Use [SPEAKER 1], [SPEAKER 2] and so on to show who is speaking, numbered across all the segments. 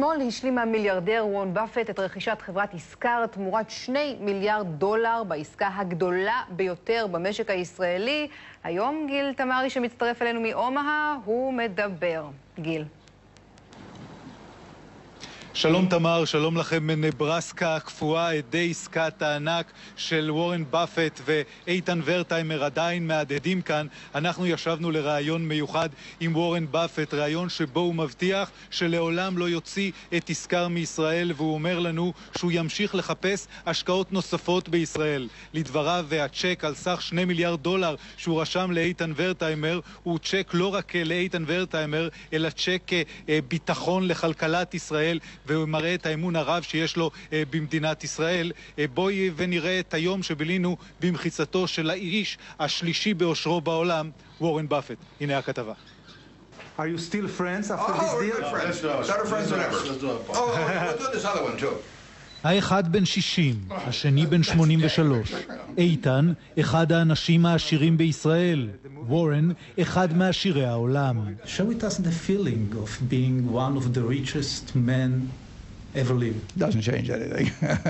[SPEAKER 1] אתמול השלים המיליארדר וורן באפט את רכישת חברת ישקר תמורת $2 מיליארד בעסקה הגדולה ביותר במשק הישראלי. היום גיל תמרי שמצטרף אלינו מאומהה, הוא מדבר. גיל.
[SPEAKER 2] שלום תמר, שלום לכם מנברסקה הקפואה, עדי עסקת הענק של וורן באפט ואיתן ורטהיימר עדיין מהדהדים כאן. אנחנו ישבנו לראיון מיוחד עם וורן באפט, ראיון שבו הוא מבטיח שלעולם לא יוציא את ישקר מישראל, והוא אומר לנו שהוא ימשיך לחפש השקעות נוספות בישראל. לדבריו, והצ'ק על סך $2 מיליארד שהוא רשם לאיתן ורטהיימר הוא צ'ק לא רק לאיתן ורטהיימר, אלא צ'ק ביטחון לכלכלת ישראל, והוא מראה את האמון הרב שיש לו במדינת ישראל. בואי ונראה את היום שבילינו במחיצתו של האיש השלישי באושרו בעולם, וורן באפט. הנה הכתבה.
[SPEAKER 3] Are you still friends after this deal?
[SPEAKER 4] Better friends than ever. We'll do this other one too.
[SPEAKER 2] האחד בן 60, השני בן 83. איתן, אחד האנשים העשירים בישראל. וורן, אחד מעשירי העולם.
[SPEAKER 3] Share with us the feeling of being one of the richest men ever lived.
[SPEAKER 4] Doesn't change anything.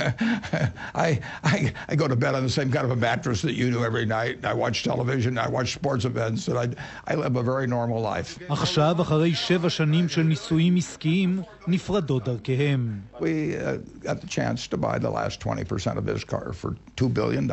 [SPEAKER 4] I go to bed on the same kind of a mattress that you do every night. I watch television, I watch sports events, and I live a very normal life.
[SPEAKER 2] עכשיו, אחרי 7 שנים של ניסויים עסקיים, נפרדות דרכיהם.
[SPEAKER 4] We got the chance to buy the last 20% of Iskar for $2 billion,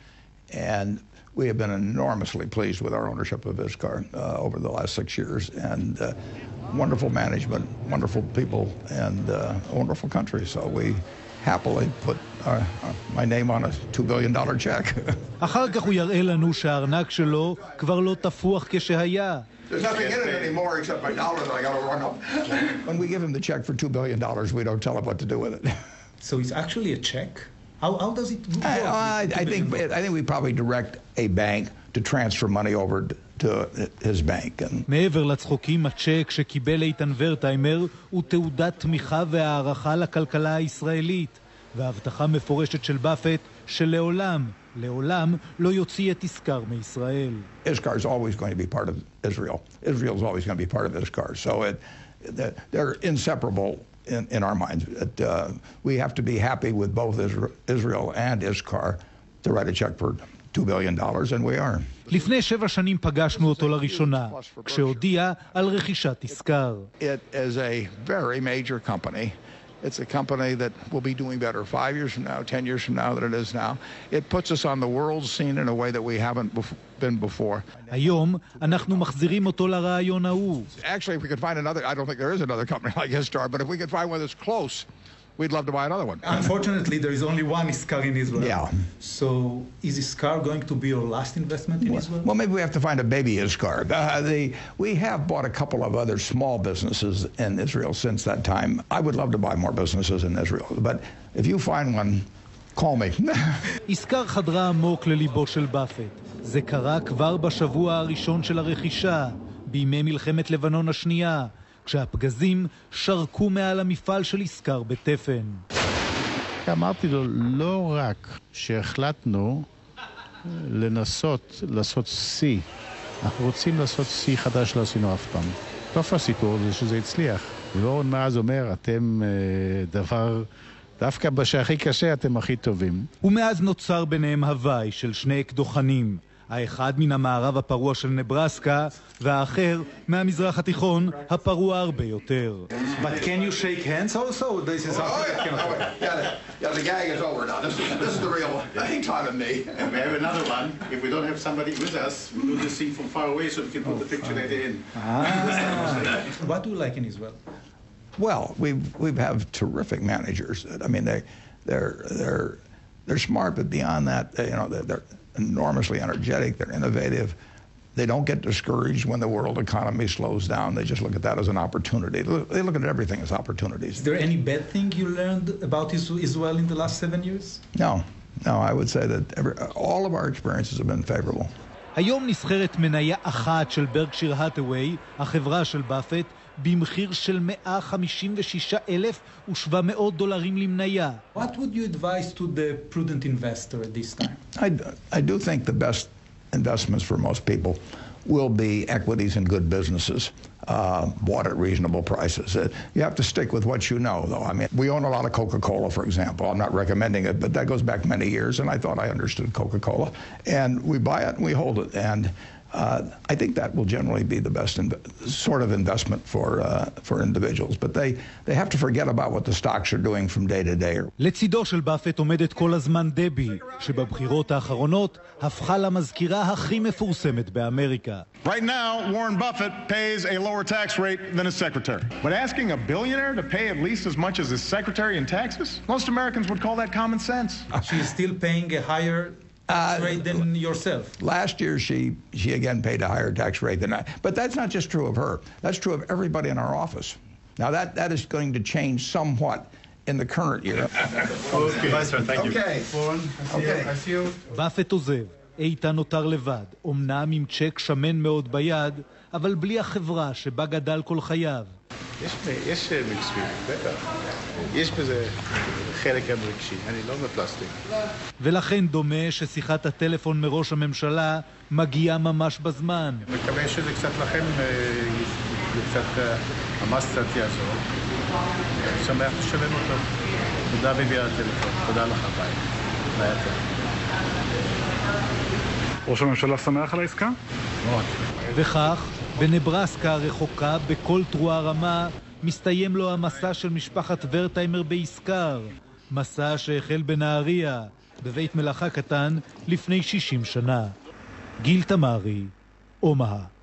[SPEAKER 4] and we have been enormously pleased with our ownership of Iskar over the last 6 years, and wonderful management, wonderful people, and a wonderful country. So we happily put my name on a $2 billion check.
[SPEAKER 2] אחר כך הוא יראה לנו שהארנק שלו כבר לא תפוח כשהיה.
[SPEAKER 4] There's nothing in it anymore except my dollar that I got to run up. When we give him the check for $2 billion, we don't tell him what to do with it.
[SPEAKER 3] So it's actually a check? How does it work?
[SPEAKER 4] I think we probably direct a bank to transfer money over to his bank.
[SPEAKER 2] מעבר לצחוקים, הצ'ק שקיבל איתן ורטהיימר הוא תעודת תמיכה והערכה לכלכלה הישראלית, והבטחה מפורשת של באפט שלעולם לא יוציא את ישקר מישראל.
[SPEAKER 4] Iskar is always going to be part of Israel. Israel is always going to be part of Iskar. So they're inseparable in our minds. We have to be happy with both Israel and Iskar to write a check for $2 billion, and we are.
[SPEAKER 2] לפני 7 שנים פגשנו אותו לראשונה, כשהודיע על רכישת ישקר.
[SPEAKER 4] It is a very major company. It's a company that will be doing better 5 years from now, 10 years from now than it is now. It puts us on the world scene in a way that we haven't been before.
[SPEAKER 2] היום אנחנו מחזירים אותו לרעיון ההוא.
[SPEAKER 4] Actually, if we could find another, I don't think there is another company like Iskar, but if we could find one that's close, we'd love to buy another one.
[SPEAKER 3] Unfortunately, there is only one Iskar in Israel.
[SPEAKER 4] Yeah.
[SPEAKER 3] So is Iskar going to be your last investment in Israel?
[SPEAKER 4] Well, maybe we have to find a baby Iskar. We have bought a couple of other small businesses in Israel since that time. I would love to buy more businesses in Israel, but if you find one, call me.
[SPEAKER 2] ישקר חדרה עמוק לליבו של באפט. זה קרה כבר בשבוע הראשון של הרכישה, בימי מלחמת לבנון השנייה, כשהפגזים שרקו מעל המפעל של ישקר בתפן.
[SPEAKER 5] אמרתי לו, לא רק שהחלטנו לנסות לעשות שיא, אנחנו רוצים לעשות שיא חדש לא עשינו אף פעם. טוב הסיפור זה שזה הצליח. וורן מאז אומר, אתם דווקא בשעה הכי קשה אתם הכי טובים.
[SPEAKER 2] ומאז נוצר ביניהם הוואי של 2 אקדוחנים. האחד מן המערב הפרוע של נברסקה, והאחר מהמזרח התיכון הפרוע הרבה יותר.
[SPEAKER 3] But can you shake hands also? This is something that cannot.
[SPEAKER 4] Yeah, the gag is over now. This is the real hang time of me.
[SPEAKER 5] And we have another one. If we don't have somebody with us, we do the scene from far away so we can put the picture later in.
[SPEAKER 3] What do you like in Israel?
[SPEAKER 4] Well, we have terrific managers. I mean, they're smart, but beyond that, they're enormously energetic. They're innovative. They don't get discouraged when the world economy slows down. They just look at that as an opportunity. They look at everything as opportunities.
[SPEAKER 3] Is there any bad thing you learned about Israel in the last 7 years?
[SPEAKER 4] No. I would say that all of our experiences have been favorable.
[SPEAKER 2] היום נסחרת מניה אחת של ברקשיר האת'ווי, החברה של באפט, במחיר של $156,700 למניה.
[SPEAKER 3] What would you advise to the prudent investor at this time?
[SPEAKER 4] I do think the best investments for most people will be equities in good businesses, bought at reasonable prices. You have to stick with what you know, though. I mean, we own a lot of Coca-Cola, for example. I'm not recommending it, but that goes back many years, and I thought I understood Coca-Cola. And we buy it and we hold it. And I think that will generally be the best sort of investment for individuals. But they have to forget about what the stocks are doing from day to day.
[SPEAKER 2] לצידו של באפט עומדת כל הזמן דבי, שבבחירות האחרונות הפכה למזכירה הכי מפורסמת באמריקה.
[SPEAKER 6] Right now, Warren Buffett pays a lower tax rate than his secretary. But asking a billionaire to pay at least as much as his secretary in taxes? Most Americans would call that common sense.
[SPEAKER 3] She is still paying a higher tax rate than yourself.
[SPEAKER 4] Last year, she again paid a higher tax rate than I. But that's not just true of her. That's true of everybody in our office. Now, that is going to change somewhat in the current year.
[SPEAKER 6] Okay, thank you.
[SPEAKER 4] Okay.
[SPEAKER 3] Warren, I see you.
[SPEAKER 2] באפט עוזב, איתן נותר לבד, אמנם עם צ'ק שמן מאוד ביד, אבל בלי החברה שבה גדל כל חייו.
[SPEAKER 7] יש מקספים, בטח. יש בזה חלק רגשי, אני לא בפלסטיק.
[SPEAKER 2] ולכן דומה ששיחת הטלפון מראש הממשלה מגיעה ממש בזמן.
[SPEAKER 7] מקווה שזה קצת לכם, קצת המס קצת יעזור. שמח לשלם אותו. תודה בביאה הטלפון, תודה לך ביי. ביי טוב.
[SPEAKER 6] ראש הממשלה שמח על העסקה?
[SPEAKER 7] מאוד.
[SPEAKER 2] וכך, בנברסקה הרחוקה, בכל תרועה רמה, מסתיים לו המסע של משפחת ורטהיימר בעסקר. מסע שהחל בנהריה, בבית מלאכה קטן, לפני 60 שנה. גיל תמרי, אומהה.